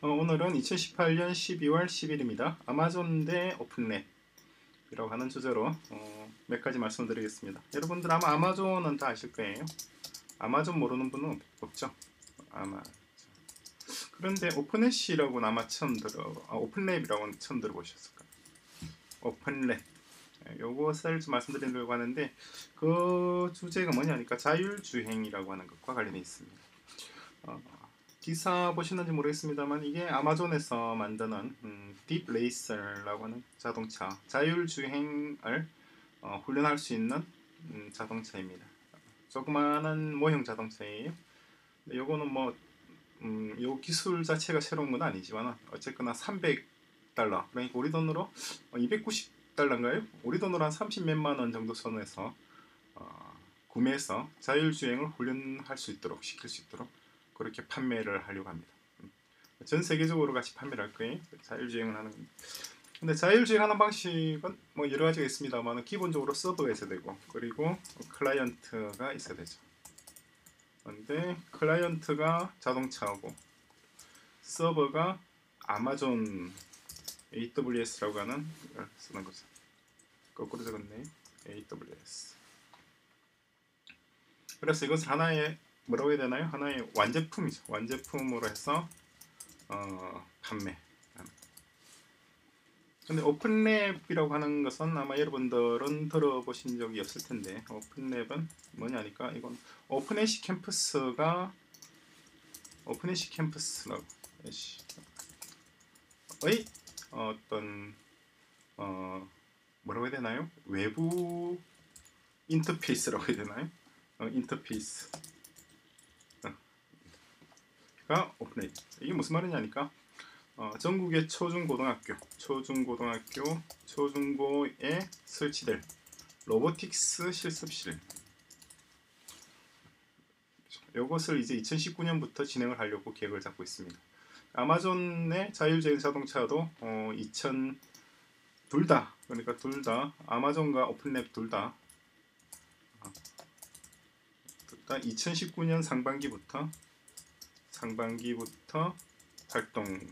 오늘은 2018년 12월 10일입니다. 아마존 대 오픈랩이라고 하는 주제로 몇 가지 말씀드리겠습니다. 여러분들 아마 아마존은 다 아실 거예요. 아마존 모르는 분은 없죠. 아마 그런데 오픈햇이라고는 아마 오픈랩이라고는 처음 들어보셨을 거예요. 오픈랩. 요것을 좀 말씀드리려고 하는데 그 주제가 뭐냐니까 자율주행이라고 하는 것과 관련이 있습니다. 기사 보시는지 모르겠습니다만 이게 아마존에서 만드는 딥레이서라고 하는 자동차 자율주행을 훈련할 수 있는 자동차입니다. 조그마한 모형 자동차예요. 요거는 요 기술 자체가 새로운 건 아니지만 어쨌거나 300달러 그러니까 우리 돈으로 290달러인가요? 우리 돈으로 한 30몇만 원 정도 선에서 구매해서 자율주행을 훈련할 수 있도록 시킬 수 있도록 그렇게 판매를 하려고 합니다. 전 세계적으로 같이 판매를 할 거예요. 자율주행을 하는 겁니다. 근데 자율주행하는 방식은 여러 가지가 있습니다만 기본적으로 서버가 있어야 되고 그리고 클라이언트가 있어야 되죠. 근데 클라이언트가 자동차하고 서버가 아마존 AWS라고 하는 걸 쓰는 거죠. 거꾸로 적었네. AWS. 그래서 이것을 하나의 뭐라고 해야 되나요? 하나의 완제품이죠. 완제품으로 해서 판매. 근데 오픈랩이라고 하는 것은 아마 여러분들은 들어보신 적이 없을 텐데 오픈랩은 뭐냐니까 이건 오픈애쉬 캠퍼스라고 의 어떤 뭐라고 해야 되나요? 외부 인터페이스라고 해야 되나요? 인터페이스가 오픈랩. 이게 무슨 말이냐니까 전국의 초중고등학교에 설치될 로보틱스 실습실 이것을 이제 2019년부터 진행을 하려고 계획을 잡고 있습니다. 아마존의 자율주행 자동차도 둘 다 아마존과 오픈랩 둘 다 2019년 상반기부터 활동을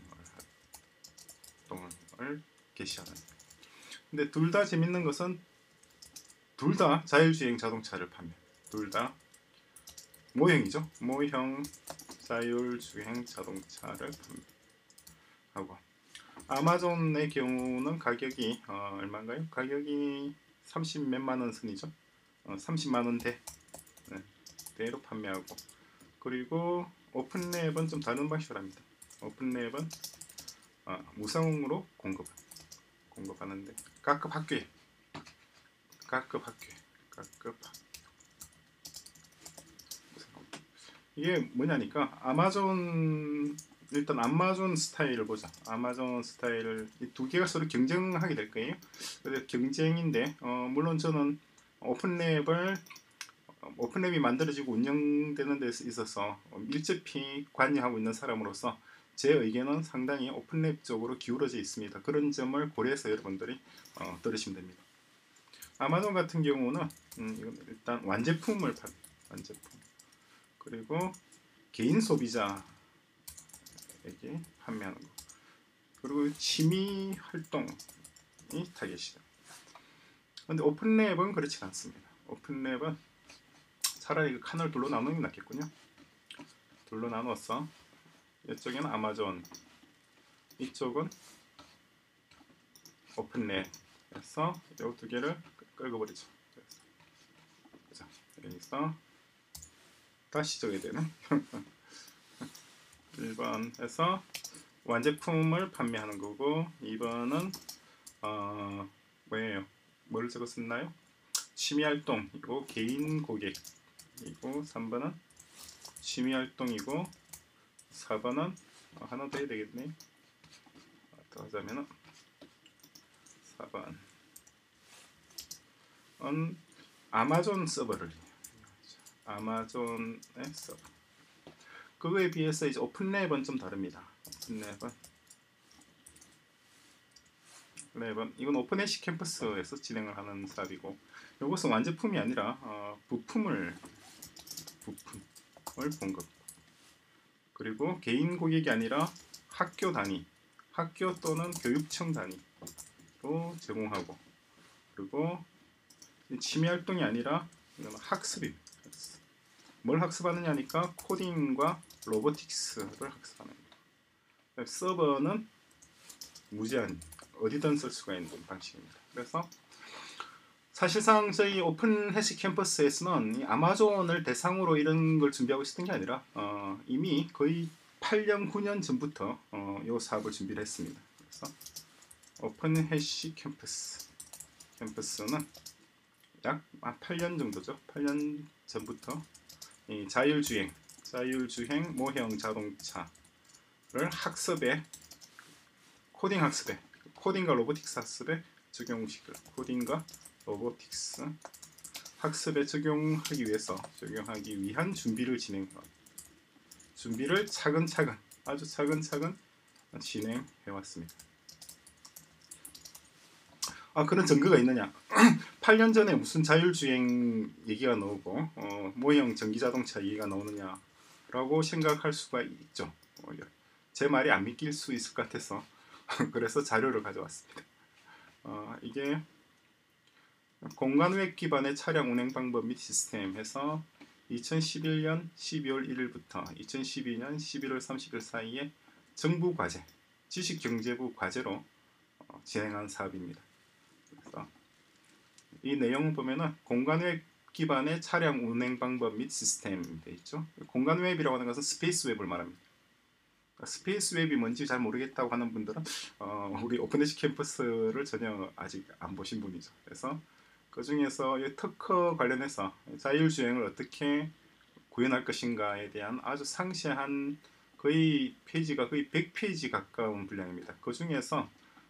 개시하는. 근데 둘 다 재밌는 것은 둘 다 자율주행 자동차를 판매. 둘 다 모형이죠. 모형 자율주행 자동차를 판매하고 아마존의 경우는 가격이 얼마인가요? 가격이 30몇만 원 선이죠. 30만 원대 대로 판매하고 그리고 오픈랩은 좀 다른 방식으로 합니다. 오픈랩은 무상으로 공급하는데 각급 학교에 이게 뭐냐니까 일단 아마존 스타일을 보자. 아마존 스타일을 이 두 개가 서로 경쟁하게 될 거예요. 그래서 경쟁인데 물론 저는 오픈랩이 만들어지고 운영되는 데 있어서 밀접히 관여하고 있는 사람으로서 제 의견은 상당히 오픈랩 쪽으로 기울어져 있습니다. 그런 점을 고려해서 여러분들이 들으시면 됩니다. 아마존 같은 경우는 이건 일단 완제품을 완제품 그리고 개인 소비자에게 판매하는 거 그리고 취미 활동이 타겟이다. 근데 오픈랩은 그렇지 않습니다. 오픈랩은 차라리 칸을 둘로 나누는 게 낫겠군요. 둘로 나눠서 이쪽에는 아마존, 이쪽은 오픈랩에서 이 두 개를 끌어버리죠. 자, 여기서 다시 적어야 되네. 1번에서 완제품을 판매하는 거고 2번은 뭐예요? 뭘 적었었나요? 취미활동이고 개인 고객이고 3번은 취미활동이고 4번은 하나 더 해야 되겠네. 더 하자면은 4번은 아마존 서버를 아마존의 서버. 그거에 비해서 이제 오픈랩은 좀 다릅니다. 오픈랩은 이건 오픈애쉬 캠퍼스에서 진행을 하는 사업이고 이것은 완제품이 아니라 부품을 공급 그리고 개인 고객이 아니라 학교 단위, 학교 또는 교육청 단위로 제공하고, 그리고 취미 활동이 아니라 이건 학습입니다. 뭘 학습하느냐니까 코딩과 로보틱스를 하는 거예요. 서버는 무제한 어디든 쓸 수가 있는 방식입니다. 그래서 사실상 저희 오픈 해시 캠퍼스에서는 이 아마존을 대상으로 이런 걸 준비하고 있었던 게 아니라 이미 거의 8년 9년 전부터 이 사업을 준비를 했습니다. 그래서 오픈 해시 캠퍼스는 약 8년 정도죠. 8년 전부터 이 자율주행 모형 자동차를 학습에 코딩과 로보틱스 학습에 적용식을 코딩과 로보틱스 학습에 적용하기 위한 준비를 준비를 차근차근 아주 차근차근 진행해 왔습니다. 그런 증거가 있느냐? 8년 전에 무슨 자율주행 얘기가 나오고 모형 전기자동차 얘기가 나오느냐라고 생각할 수가 있죠. 제 말이 안 믿길 수 있을 것 같아서 그래서 자료를 가져왔습니다. 이게 공간 웹 기반의 차량 운행 방법 및 시스템 해서 2011년 12월 1일부터 2012년 11월 30일 사이에 정부 과제, 지식경제부 과제로 진행한 사업입니다. 그래서 이 내용을 보면은 공간 웹 기반의 차량 운행 방법 및 시스템 돼 있죠. 공간 웹이라고 하는 것은 스페이스 웹을 말합니다. 스페이스 웹이 뭔지 잘 모르겠다고 하는 분들은 우리 오픈해시 캠퍼스를 전혀 아직 안 보신 분이죠. 그래서 그 중에서 이 특허 관련해서 자율주행을 어떻게 구현할 것인가에 대한 아주 상세한 거의 페이지가 거의 100페이지 가까운 분량입니다. 그 중에서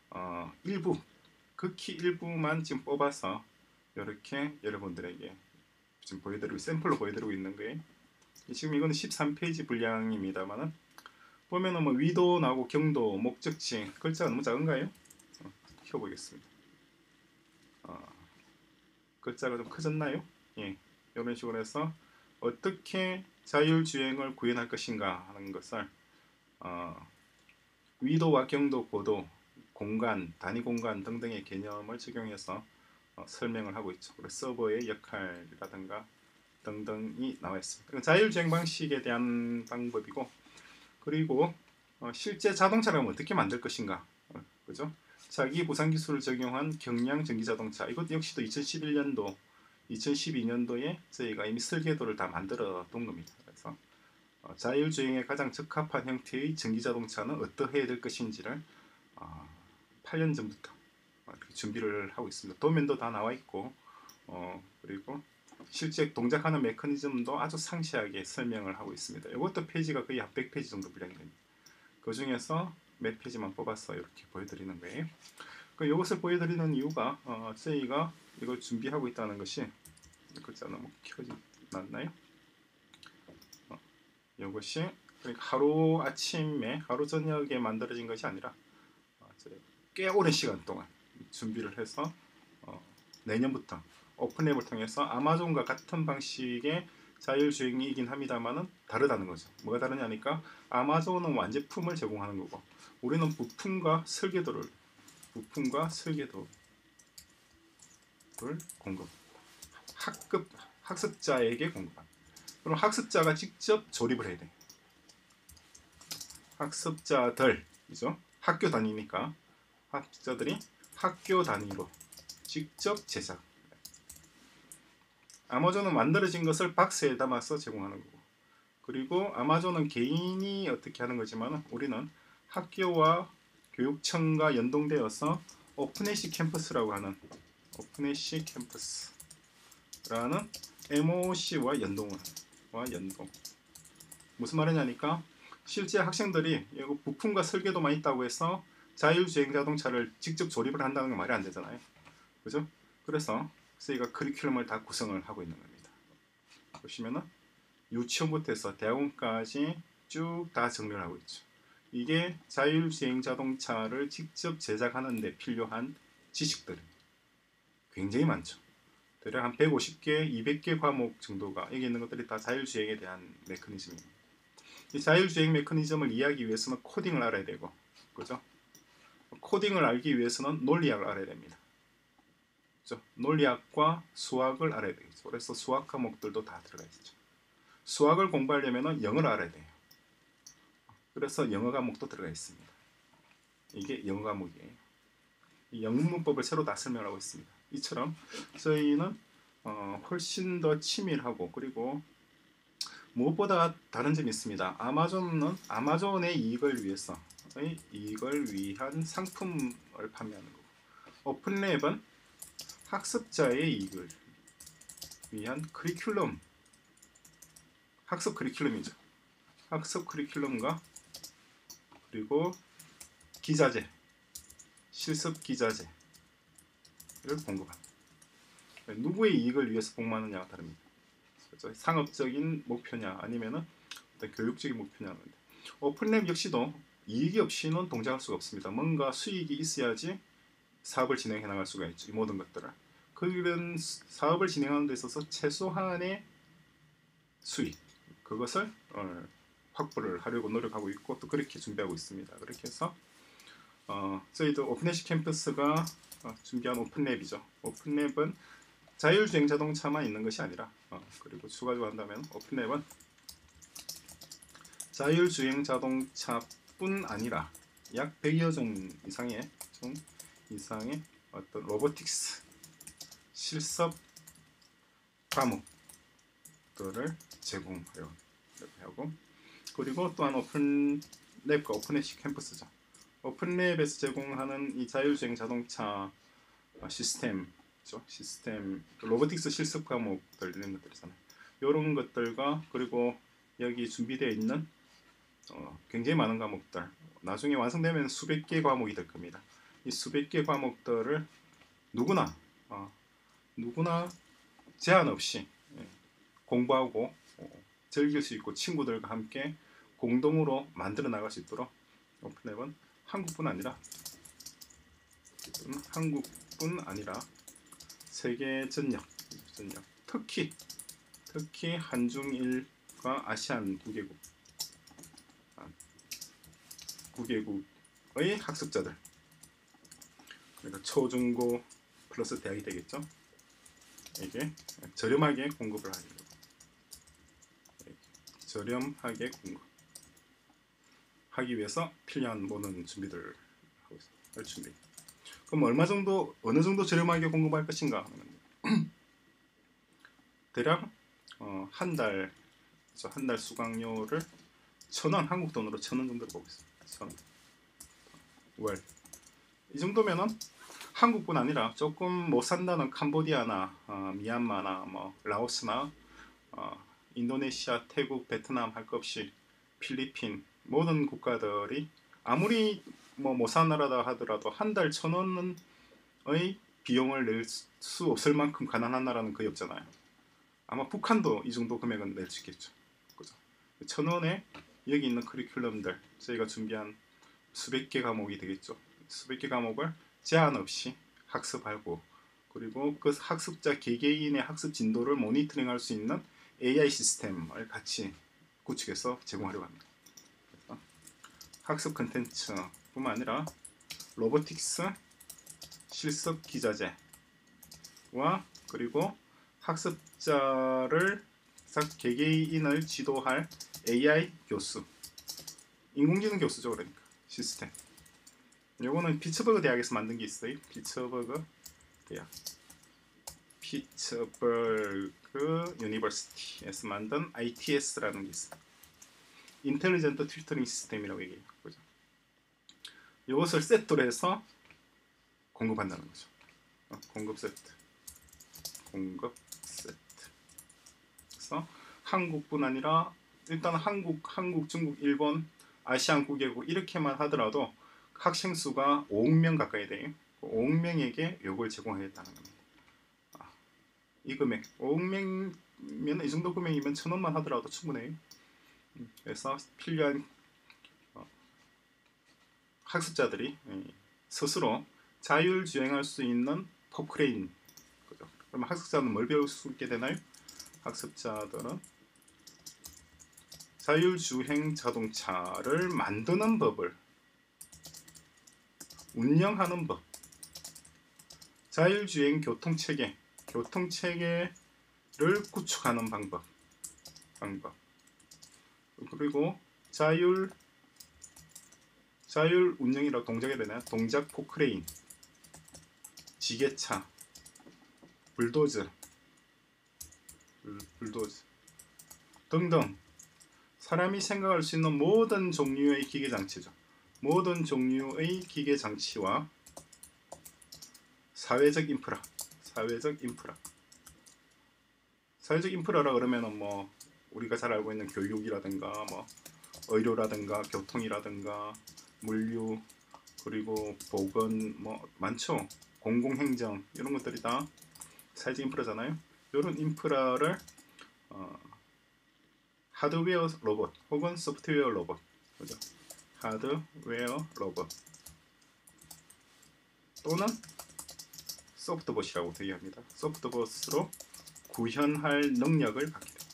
극히 일부만 지금 뽑아서 이렇게 여러분들에게 지금 샘플로 보여드리고 있는 거예요. 지금 이거는 13페이지 분량입니다만은 보면은 뭐 위도 나오고 경도, 목적지, 글자가 너무 작은가요? 키워보겠습니다. 글자가 좀 커졌나요? 예, 이런 식으로 해서 어떻게 자율주행을 구현할 것인가 하는 것을 위도와 경도, 고도, 공간, 단위 공간 등등의 개념을 적용해서 설명을 하고 있죠. 그리고 서버의 역할이라든가 등등이 나와 있습니다. 자율주행 방식에 대한 방법이고, 그리고 실제 자동차라면 어떻게 만들 것인가, 그죠? 자기 보상 기술을 적용한 경량 전기자동차, 이것 역시도 2011년도, 2012년도에 저희가 이미 설계도를 다 만들어 둔 겁니다. 그래서 자율주행에 가장 적합한 형태의 전기자동차는 어떠해야 될 것인지를 8년 전부터 준비를 하고 있습니다. 도면도 다 나와 있고, 그리고 실제 동작하는 메커니즘도 아주 상세하게 설명을 하고 있습니다. 이것도 페이지가 거의 한 100페이지 정도 분량이 됩니다. 그 중에서 몇 페이지만 뽑아서 이렇게 보여드리는 거예요. 이것을 보여드리는 이유가 저희가 이걸 준비하고 있다는 것이, 글자 너무 켜지 않나요? 이것이 그러니까 하루 아침에, 하루 저녁에 만들어진 것이 아니라 꽤 오랜 시간 동안 준비를 해서 내년부터 오픈앱을 통해서 아마존과 같은 방식의 자율주행이긴 합니다만은 다르다는 거죠. 뭐가 다르냐니까 아마존은 완제품을 제공하는 거고, 우리는 부품과 설계도를 공급, 학습자에게 공급합니다. 그럼 학습자가 직접 조립을 해야 돼. 학습자들이죠. 학교 다니니까 학습자들이 학교 단위로 직접 제작. 아마존은 만들어진 것을 박스에 담아서 제공하는 거고, 그리고 아마존은 개인이 어떻게 하는 거지만 우리는 학교와 교육청과 연동되어서 오픈해시 캠퍼스라고 하는 MOC와 연동. 무슨 말이냐니까 실제 학생들이 이거 부품과 설계도만 있다고 해서 자율주행 자동차를 직접 조립을 한다는 건 말이 안 되잖아요. 그죠? 그래서 저희가 커리큘럼을 다 구성을 하고 있는 겁니다. 보시면은 유치원부터 해서 대학원까지 쭉 다 정리를 하고 있죠. 이게 자율주행 자동차를 직접 제작하는 데 필요한 지식들 굉장히 많죠. 대략 한 150개, 200개 과목 정도가 여기 있는 것들이 다 자율주행에 대한 메커니즘입니다. 이 자율주행 메커니즘을 이해하기 위해서는 코딩을 알아야 되고, 그죠? 코딩을 알기 위해서는 논리학을 알아야 됩니다. 그죠? 논리학과 수학을 알아야 되겠죠. 그래서 수학 과목들도 다 들어가 있죠. 수학을 공부하려면 영어를 알아야 돼요. 그래서 영어 과목도 들어가 있습니다. 이게 영어 과목이에요. 이 영문 문법을 새로 다 설명하고 있습니다. 이처럼 저희는 훨씬 더 치밀하고, 그리고 무엇보다 다른 점이 있습니다. 아마존은 아마존의 이익을 위해서 이익을 위한 상품을 판매하는 거고, 오픈랩은 학습자의 이익을 위한 커리큘럼, 학습 커리큘럼이죠. 학습 커리큘럼과 그리고 기자재, 실습 기자재를 공급합니다. 누구의 이익을 위해서 공부하느냐가 다릅니다. 그렇죠? 상업적인 목표냐 아니면은 어떤 교육적인 목표냐. 오픈랩 역시도 이익이 없이는 동작할 수가 없습니다. 뭔가 수익이 있어야지 사업을 진행해 나갈 수가 있죠. 이 모든 것들을. 그런 사업을 진행하는 데 있어서 최소한의 수익, 그것을 확보를 하려고 노력하고 있고, 또 그렇게 준비하고 있습니다. 그렇게 해서 저희도 오픈에시 캠퍼스가 준비한 오픈랩이죠. 오픈랩은 자율주행 자동차만 있는 것이 아니라 그리고 추가적으로 한다면 오픈랩은 자율주행 자동차뿐 아니라 약 100여 종 이상의 어떤 로보틱스 실습 과목들을 제공하려고 하고, 그리고 또한 오픈랩과 오픈에시 캠퍼스죠. 오픈랩에서 제공하는 이 자율주행 자동차 시스템, 로보틱스 실습 과목들 이런 것들이잖아요. 이런 것들과 그리고 여기 준비되어 있는 굉장히 많은 과목들, 나중에 완성되면 수백 개 과목이 될 겁니다. 이 수백 개 과목들을 누구나 제한 없이 공부하고 즐길 수 있고 친구들과 함께 공동으로 만들어 나갈 수 있도록 오픈랩은 한국뿐 아니라 세계 전역, 특히 한중일과 아시안 9개국의 학습자들, 그러니까 초중고 플러스 대학이 되겠죠. 이게 저렴하게 공급을 하기 위해서 필요한 모든 준비들을 하고 있습니다. 그럼 어느 정도 저렴하게 공급할 것인가 하면 대략 한 달 수강료를 1,000원, 한국 돈으로 1,000원 정도로 보고 있습니다. 1,000원 월. 이 정도면은 한국뿐 아니라 조금 못 산다는 캄보디아나 미얀마나 라오스나 인도네시아, 태국, 베트남 할 것 없이 필리핀 모든 국가들이 아무리 못 사는 나라다 하더라도 한 달 1,000원의 비용을 낼 수 없을 만큼 가난한 나라는 거의 없잖아요. 아마 북한도 이 정도 금액은 낼 수 있겠죠. 그죠? 1,000원에 여기 있는 커리큘럼들, 저희가 준비한 수백 개 과목이 되겠죠. 수백 개 과목을 제한 없이 학습하고, 그리고 그 학습자 개개인의 학습 진도를 모니터링할 수 있는 AI 시스템을 같이 구축해서 제공하려고 합니다. 그래서 학습 콘텐츠뿐만 아니라 로보틱스 실습 기자재와 그리고 학습자를 개개인을 지도할 AI 교수, 인공지능 교수죠. 그러니까 시스템. 요거는 피츠버그 대학에서 만든 게 있어요. 피츠버그 대학, 피츠버그 유니버시티에서 만든 ITS라는 게 있어요. 인텔리전트 튜터링 시스템이라고 얘기해요. 그죠? 이것을 세트로 해서 공급한다는 거죠. 공급 세트. 그래서 한국뿐 아니라 일단 한국, 중국, 일본, 아시안 9개국 이렇게만 하더라도 학생 수가 5억 명 가까이 돼요. 5억 명에게 이걸 제공하겠다는 겁니다. 이 금액 5억 명면 이 정도 금액이면 1,000원만 하더라도 충분해요. 그래서 필요한 학습자들이 스스로 자율주행할 수 있는 포크레인. 그럼 학습자는 뭘 배울 수 있게 되나요? 학습자들은 자율주행 자동차를 만드는 법을, 운영하는 법, 자율주행 교통체계를 구축하는 방법, 그리고 자율 운영이라고 동작이 되나요? 동작 포크레인, 지게차, 불도저 등등 사람이 생각할 수 있는 모든 종류의 기계장치죠. 모든 종류의 기계장치와 사회적 인프라라 그러면은 뭐 우리가 잘 알고 있는 교육이라든가 뭐 의료라든가 교통이라든가 물류, 그리고 보건, 뭐 많죠. 공공행정, 이런 것들이 다 사회적 인프라잖아요. 이런 인프라를 하드웨어 로봇 혹은 소프트웨어 로봇, 그죠? 하드웨어 로봇 또는 소프트봇이라고 되어합니다. 소프트봇으로 구현할 능력을 갖게 됩니다.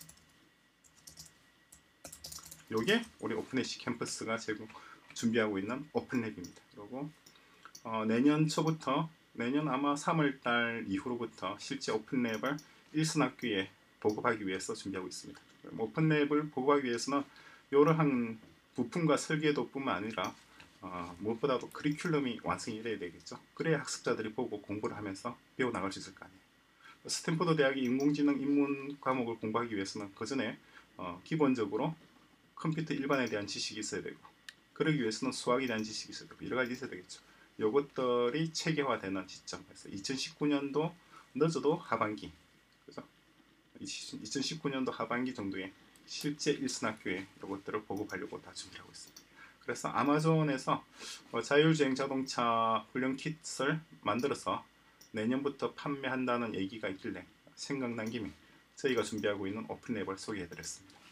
요게 우리 오픈에시 캠퍼스가 준비하고 있는 오픈랩입니다. 그리고 내년 초부터, 내년 아마 3월달 이후로부터 실제 오픈랩을 일선학교에 보급하기 위해서 준비하고 있습니다. 오픈랩을 보급하기 위해서는 이러한 부품과 설계도 뿐만 아니라 무엇보다도 커리큘럼이 완성이 돼야 되겠죠. 그래야 학습자들이 보고 공부를 하면서 배워나갈 수 있을 거 아니에요. 스탠포드 대학이 인공지능 입문 과목을 공부하기 위해서는 그 전에 기본적으로 컴퓨터 일반에 대한 지식이 있어야 되고, 그러기 위해서는 수학에 대한 지식이 있어야 되고, 여러 가지 있어야 되겠죠. 이것들이 체계화되는 시점에서 2019년도 늦어도 하반기, 그죠? 2019년도 하반기 정도에 실제 일선학교에 이것들을 보급하려고 다 준비하고 있습니다. 그래서 아마존에서 자율주행 자동차 훈련 킷을 만들어서 내년부터 판매한다는 얘기가 있길래 생각난 김에 저희가 준비하고 있는 오픈랩을 소개해드렸습니다.